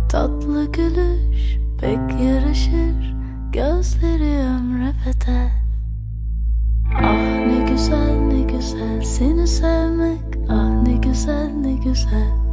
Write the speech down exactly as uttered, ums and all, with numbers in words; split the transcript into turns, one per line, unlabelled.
Tatlı gülüş pek yaraşır, gözleri ömre bedel. Ah ne güzel ne güzel seni sevmek, ah ne güzel ne güzel.